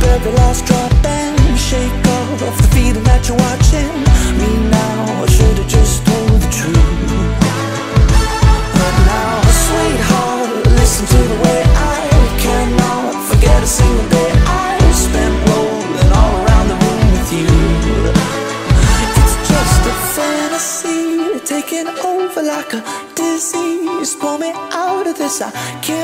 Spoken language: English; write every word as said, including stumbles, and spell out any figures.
every last drop and shake off the feeling that you're watching me now. I should've just told the truth, but now, sweetheart, listen to the way I cannot forget a single day I spent rolling all around the room with you. It's just a fantasy taking over like a disease. Pull me out of this, I can't